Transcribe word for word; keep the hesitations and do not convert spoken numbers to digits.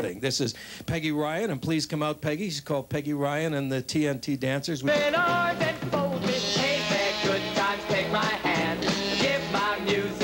recording. This is Peggy Ryan, and please come out, Peggy. She's called Peggy Ryan and the T N T Dancers. We Been ours and folded, hey, good times, take my hand, give my music.